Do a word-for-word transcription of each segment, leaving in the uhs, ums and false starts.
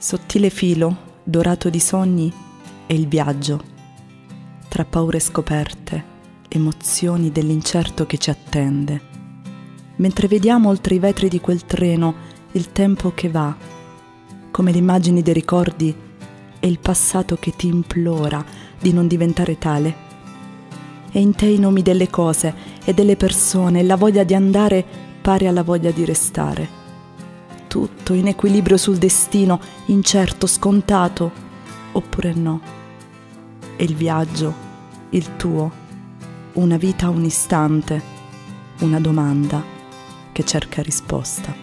Sottile filo, dorato di sogni, è il viaggio, tra paure scoperte, emozioni dell'incerto che ci attende. Mentre vediamo oltre i vetri di quel treno il tempo che va, come le immagini dei ricordi e il passato che ti implora di non diventare tale. E in te i nomi delle cose e delle persone, e la voglia di andare pari alla voglia di restare. Tutto in equilibrio sul destino, incerto, scontato, oppure no. E il viaggio, il tuo, una vita, un istante, una domanda che cerca risposta.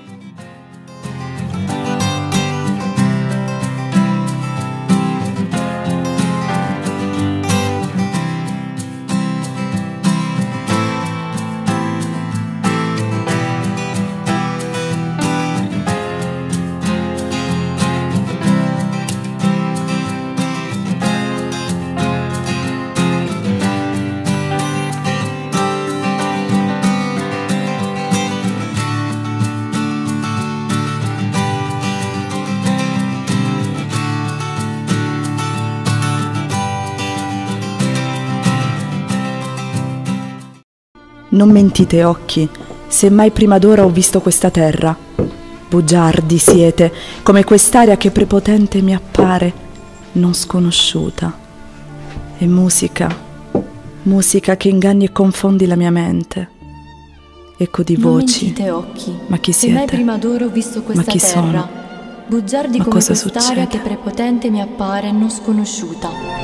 Non mentite occhi, se mai prima d'ora ho visto questa terra. Bugiardi siete, come quest'aria che prepotente mi appare, non sconosciuta. E musica, musica che inganni e confondi la mia mente. Eco di voci. Non mentite occhi, ma chi se siete? mai prima d'ora ho visto questa ma chi terra. Sono? Bugiardi ma come cosa quest'aria succede? che prepotente mi appare, non sconosciuta.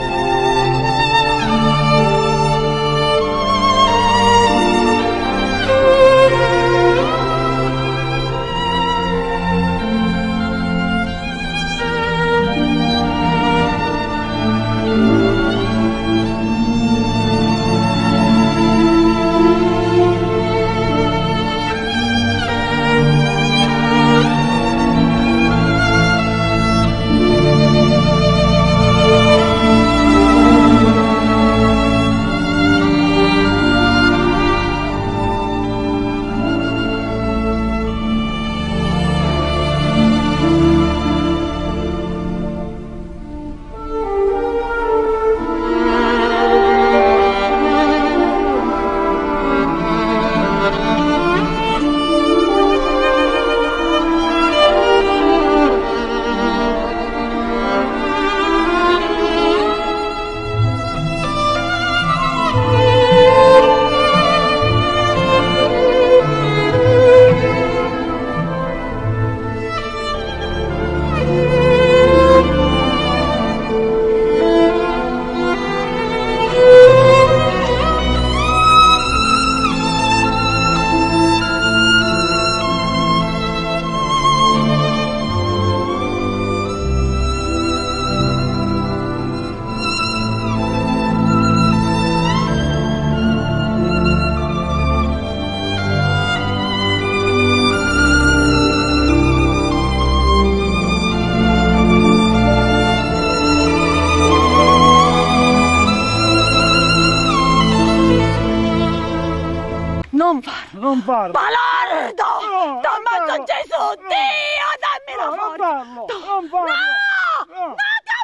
Non farlo! Non farlo! Balardo! No, Tommaso Gesù! Dio, dammi la no, forza! non farlo! Non farlo! No! No! No, ti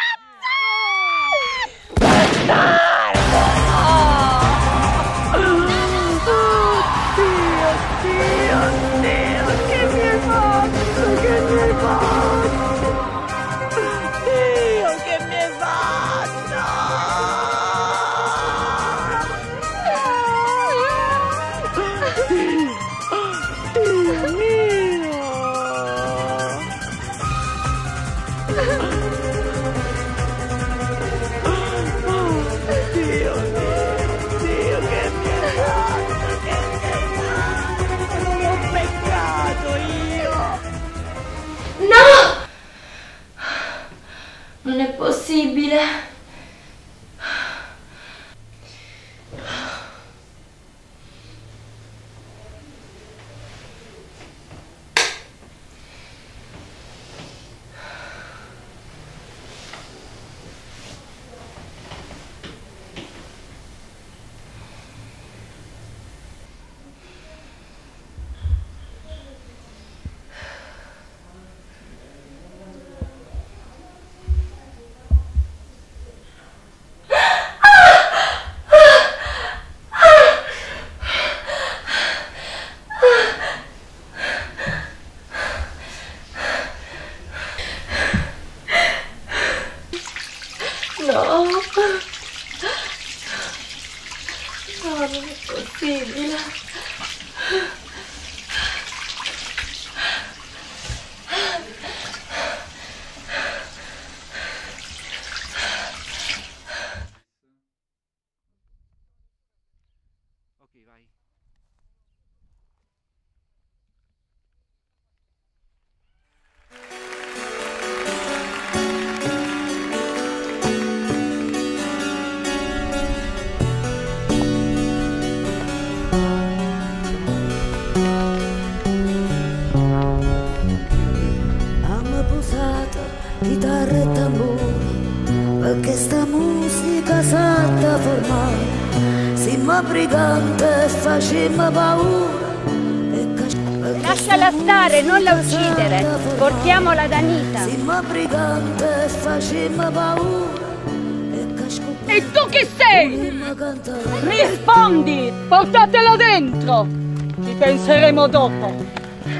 ammazzi! Bastardo! Dio, Dio, Dio! Che mi hai fatto? Che mi hai fatto? Dio, che mi hai fatto? Dio mio! No, non è possibile. Ok, vai. Chitarra e tamburo, perché sta musica sa da formare, simma brigante e facemmo paura. Lasciala stare, non la uccidere, portiamola da Anita. Simma brigante e facemmo paura. E tu chi sei? Rispondi, portatela dentro, ci penseremo dopo.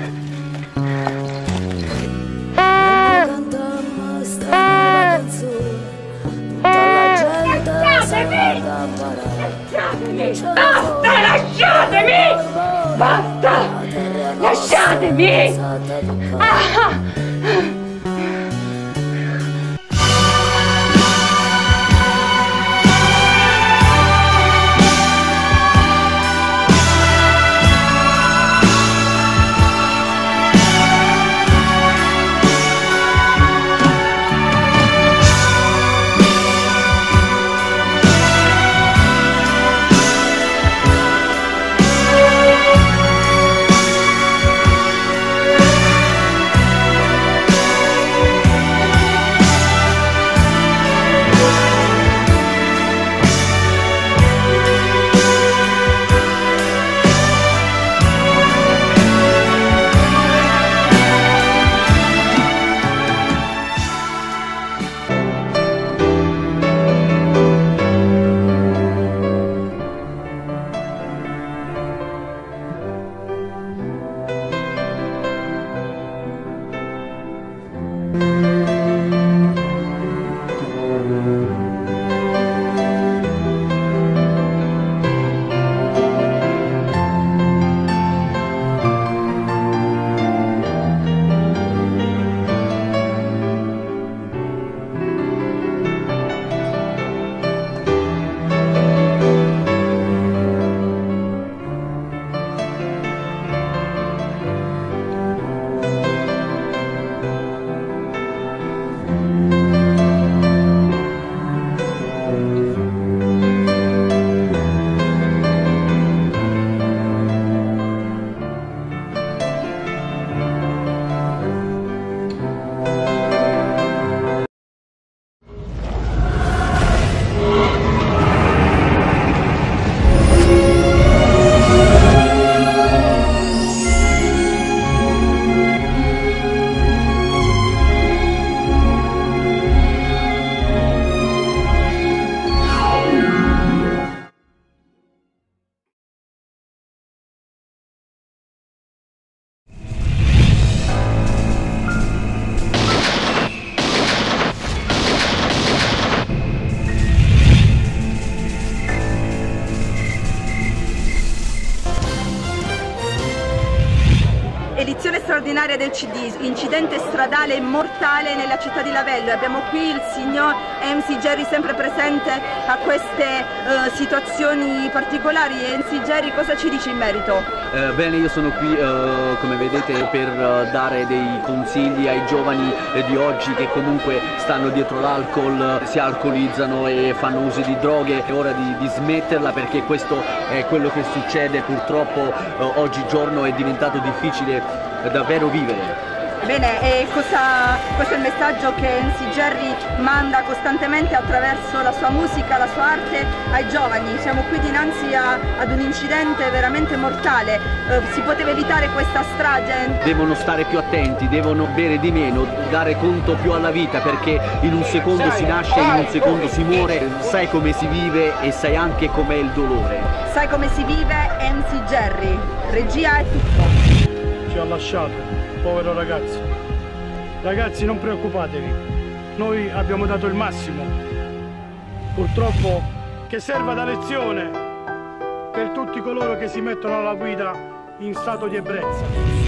Basta, lasciatemi! Basta! Lasciatemi! Ah! Edizione straordinaria del C D, incidente stradale mortale nella città di Lavello. Abbiamo qui il signor M C Jerry sempre presente a queste uh, situazioni particolari. M C Jerry, cosa ci dici in merito? Eh, bene, io sono qui eh, come vedete per eh, dare dei consigli ai giovani eh, di oggi che comunque stanno dietro l'alcol, eh, si alcolizzano e fanno uso di droghe. È ora di, di smetterla, perché questo è quello che succede purtroppo eh, oggigiorno. È diventato difficile eh, davvero vivere. Bene, e cosa, questo è il messaggio che M C Jerry manda costantemente attraverso la sua musica, la sua arte ai giovani. Siamo qui dinanzi a, ad un incidente veramente mortale, eh, si poteva evitare questa strage. Devono stare più attenti, devono bere di meno, dare conto più alla vita, perché in un secondo si nasce, in un secondo si muore. Sai come si vive e sai anche com'è il dolore. Sai come si vive, M C Jerry. Regia è tutto. Ci ha lasciato. Povero ragazzo. Ragazzi, non preoccupatevi, noi abbiamo dato il massimo. Purtroppo che serva da lezione per tutti coloro che si mettono alla guida in stato di ebbrezza.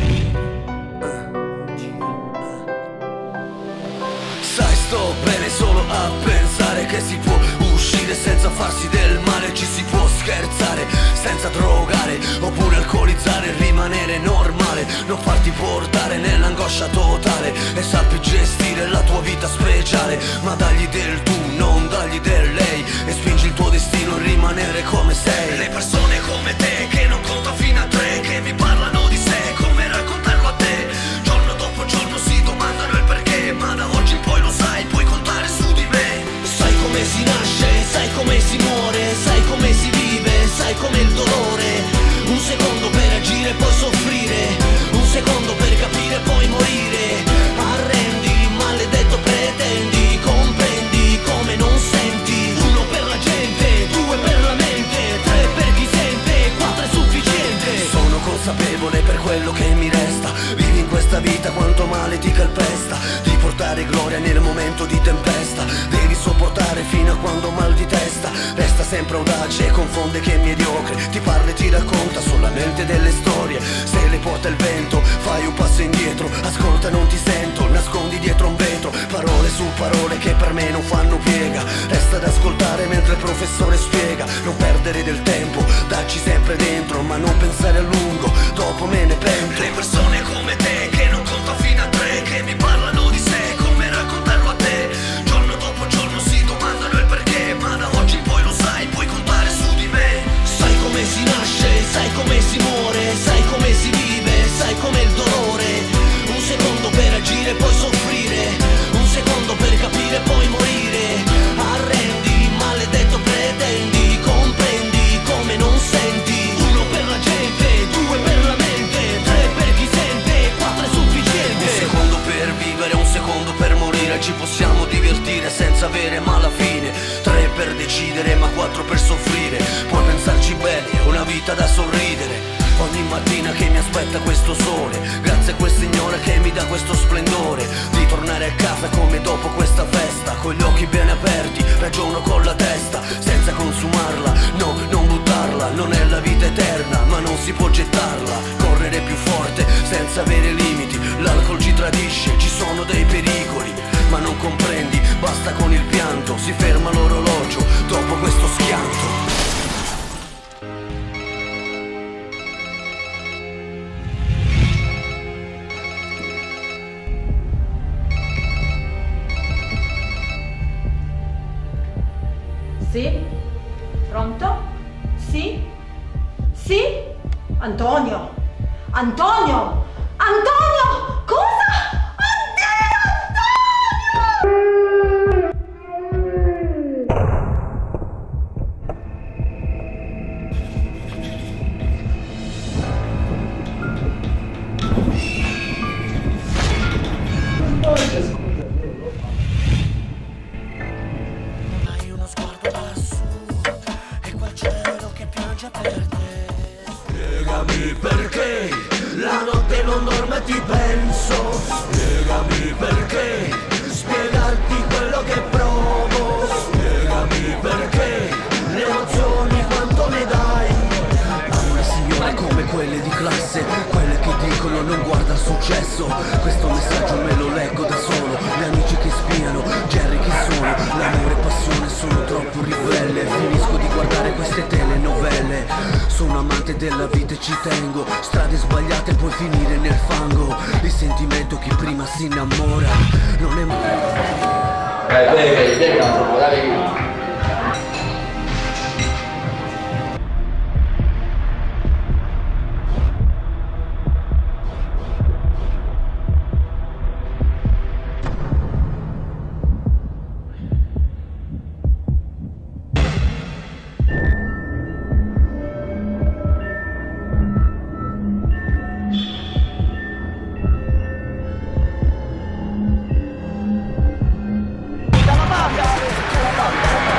Sai, sto bene solo a pensare che si può uscire senza farsi del male, ci si può scherzare senza drogare oppure alcolizzare, rimanere normale, non farti portare nell'angoscia totale e sappi gestire la tua vita speciale, ma dagli del tu, non dagli del lei, e spingi il tuo destino a rimanere come sei. Le persone come te che non conta fino a tre, che mi parlano di sé, come raccontarlo a te, giorno dopo giorno si domandano il perché, ma da oggi in poi lo sai, puoi contare su di me. Sai come si nasce, sai come si muore, sai come si vive, sai come il dolore. Un secondo per agire, poi soffrire, un secondo per capire, poi morire. Arrendi, maledetto pretendi, comprendi come non senti. Uno per la gente, due per la mente, tre per chi sente, quattro è sufficiente. Sono consapevole per quello che mi resta, vivi in questa vita quanto male ti calpesta, di portare gloria nel momento di tempesta, devi sopportare fino a quando mal di testa. Resta sempre audace e confonde che è mediocre, ti parla e ti racconta solamente delle storie. Se le porta il vento fai un passo indietro, ascolta non ti sento, nascondi dietro un vetro, parole su parole che per me non fanno piega. Resta ad ascoltare mentre il professore spiega, non perdere del tempo, dacci sempre dentro, ma non pensare a lungo, dopo me ne pento. Le persone come te che non conta fino a tre, che mi parlano di sé, come raccontarlo a te, giorno dopo giorno si domandano il perché, ma da oggi in poi lo sai, puoi contare su di me. Sai come si nasce, sai come si muore, sai come si vive, sai come il dolore. Un secondo per agire, poi soffrire, un secondo per capire, poi morire. Arrendi, maledetto pretendi, comprendi come non senti. Uno per la gente, due per la mente, tre per chi sente, quattro è sufficiente. Un secondo per vivere, un secondo per morire, ci possiamo divertire senza avere mala fine. Tre per decidere, ma quattro per soffrire, puoi pensarci bene, è una vita da sorridere. Ogni mattina che mi aspetta questo sole, grazie a quel Signore che mi dà questo splendore, di tornare a casa come dopo questa festa, con gli occhi ben aperti, ragiono con la testa, senza consumarla, no, non buttarla, non è la vita eterna, ma non si può gettarla, correre più forte, senza avere limiti, l'alcol ci tradisce, ci sono dei pericoli, ma non comprendi, basta con il pianto, si ferma l'orologio, dopo questo schianto. Sì? Pronto? Sì? Sì? Antonio! Antonio! Antonio! Cosa? Antonio! Hai uno sguardo lassù e quel cielo che piange per te. Spiegami perché la notte non dorme e ti penso. Spiegami perché spiegarti quello che provo. Spiegami perché le emozioni quanto ne dai a una signora come quelle di classe, quelle che dicono non guarda il successo. Questo messaggio me lo leggo da solo, gli amici che spiano, Jerry chi sono, l'amore e passione sono troppo ribelle. Finisco di guardare queste telenovelle, sono amante della vita e ci tengo, strade sbagliate puoi finire nel fango. Il sentimento chi prima si innamora non è mai. Eh, bene, bene, dai. Dalla mafia!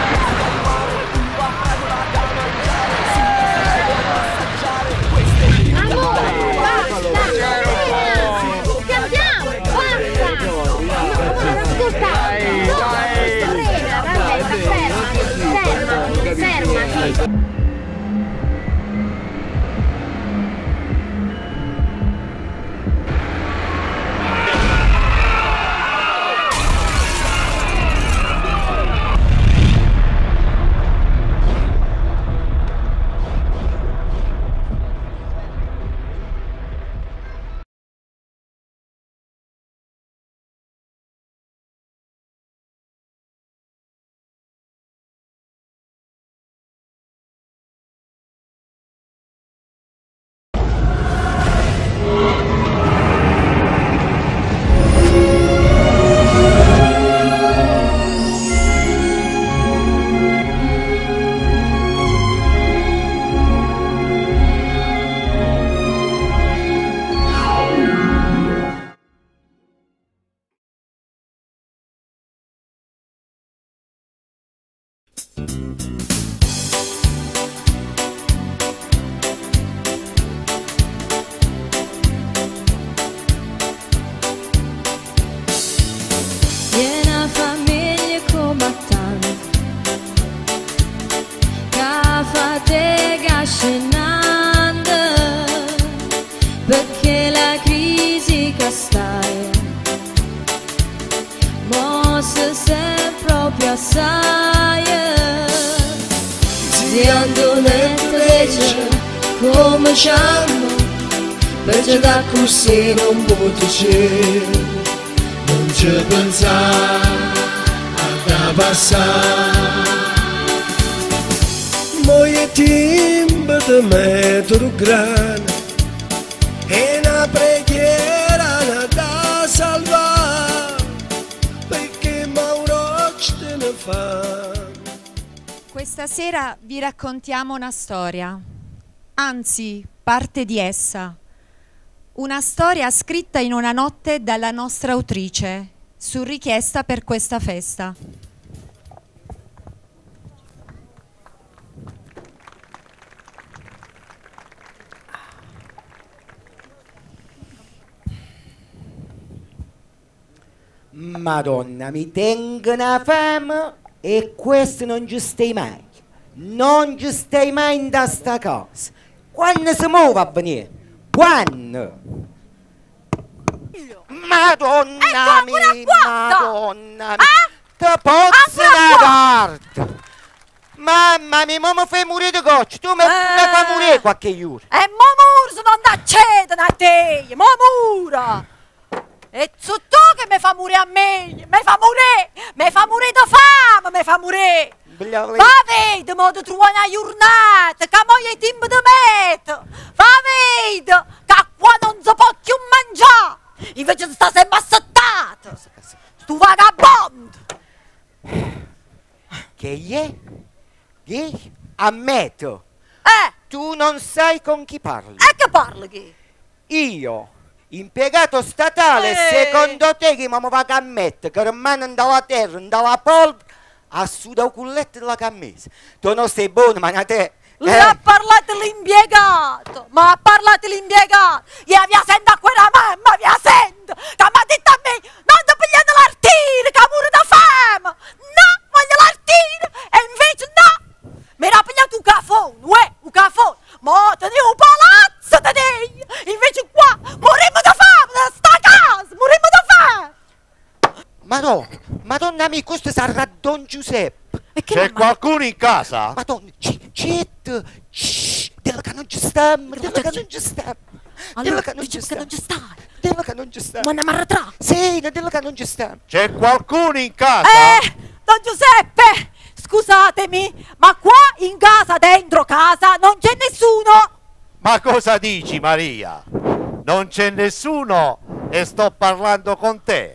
baciamo, perché da così non potrei, non ci pensare a passare. Moje timbe de metro grana e una preghiera da salvare, perché Mauro ce ne fa. Questa sera vi raccontiamo una storia, anzi parte di essa, una storia scritta in una notte dalla nostra autrice, su richiesta per questa festa. Madonna, mi tengo una fame e questo non ci stai mai. Non ci stai mai in sta casa. Quando si muove a venire? Quando? Madonna mia, Madonna mia. Ah? Te pozzo una carta. Mamma mia, ma mi fai morire di goccia. Tu mi Eh. fai morire qualche ora. E mo muro se non accedono a te, mo muro! E su tu che mi fa morire a me, mi fa morire, mi fa morire di fame, mi fa morire! Va vedi, mo ti trovo una giornata, che mo è tempo di metto! Va vedi, che qua non si può più mangiare! Invece sta sempre assettato! Stu vagabondo! Che è? Che? Ammetto. Eh! Tu non sai con chi parli. E che parli che? Io, impiegato statale, Eh. secondo te che mi va a mettere che rimane andava a terra, andava a polvere, a sudare il culletto della camisa. Tu non sei buono, ma a te... Le ha parlato l'impiegato, ma ha parlato l'impiegato, gli aveva sentito a quella mamma, aveva sentito, che mi ha detto a me, non ti pigliate l'artino, che muore da fame, no, voglio l'artino, e invece no, mi era pigliato un cafone, uè, un cafone, ma tenevo un palazzo, tenevo, invece qua, morimmo da fame, da sta casa, morimmo da fame. Madonna, Madonna mia, questo sarà Don Giuseppe. C'è qualcuno in casa? Madonna, citto, shh, dillo che non ci stiamo, dillo che non ci stiamo. Dillo che non ci stiamo. Dillo che non ci stiamo. Ma ne marrà. Sì, dillo che non ci stiamo. C'è qualcuno in casa? Eh, Don Giuseppe, scusatemi, ma qua in casa, dentro casa, non c'è nessuno. Ma cosa dici, Maria? Non c'è nessuno e sto parlando con te.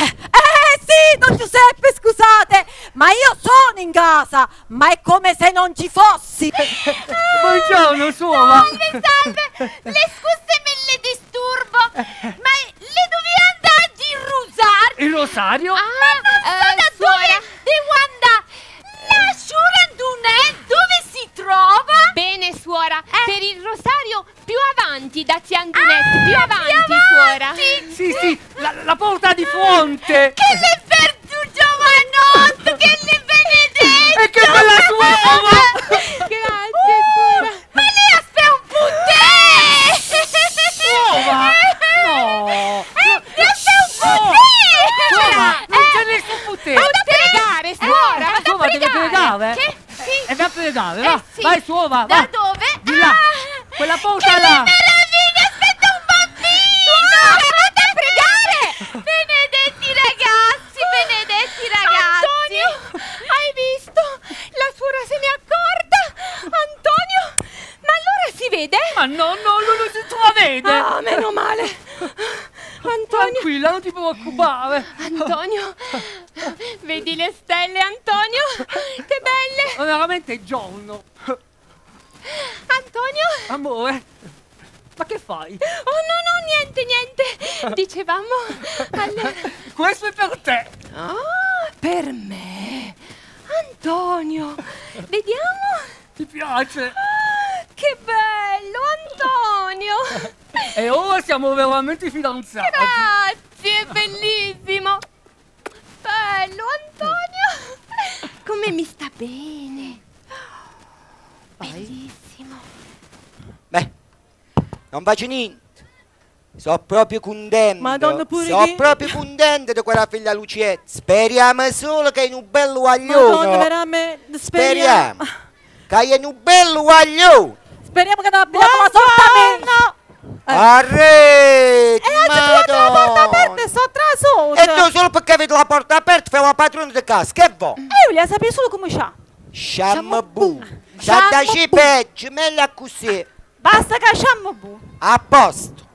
Eh sì, Don Giuseppe, scusate, ma io sono in casa, ma è come se non ci fossi. Buongiorno, suora. Salve, salve. Le scusi me le disturbo, ma le dove andare oggi il rosario? Il rosario? Ah, ma eh, suora, devo andare. La sciura d'un'è dove si trova? Bene, suora, Eh. per il rosario più avanti da Ziandunetti, Ah, più più avanti, avanti. suora. Sì, sì, la, la porta di fronte. Che le vertu giovanotto, che le benedetto. E che bella suora! Grazie, suora. Ma lei aspetta un puttè! Suora! No! Eh, aspetta un puttè! Suora, non c'è Eh, nessun potere. Vado a pregare, suora, Eh, vado a Suora, deve pregare? Che? Sì. E va a pregare, va. Eh, sì. Vai, suora, da va. dove? Di là. Ah, Quella porta che là. meraviglia, aspetta un bambino! Suora, vado a pregare. Benedetti ragazzi, benedetti ragazzi! Antonio, hai visto? La suora se n'è accorta. Antonio, ma allora si vede? Ma no, no, lui non si trova a vedere. Ah, meno male. Antonio. Tranquilla, non ti preoccupare. Antonio, vedi le stelle, Antonio? Che belle! Ma veramente è giorno. Antonio? Amore, ma che fai? Oh no, no, niente, niente. Dicevamo... Allora... Questo è per te. Ah, per me? Antonio, vediamo. Ti piace? Ah, che bello, Antonio. E ora siamo veramente fidanzati. Grazie, bellissimo. Bello, Antonio. Come mi sta bene. Bellissimo. Beh, non faccio niente. Sono proprio contento. Madonna pure Sono che- proprio contento di quella figlia Lucietta. Speriamo solo che è un bello guaglione. Madonna, veramente, Speriamo. Che è un bello guaglione. Speriamo che non abbia la sorta mia. Arrete, E oggi tu hai la porta aperta e sto trasuto. E tu solo perché vedi la porta aperta fai la padrona di casa, che vuoi? E io voglio sapere solo come c'ha. Sciamma bu. C'ha da ci peggio, meglio così. Basta che sciammo bu. A posto.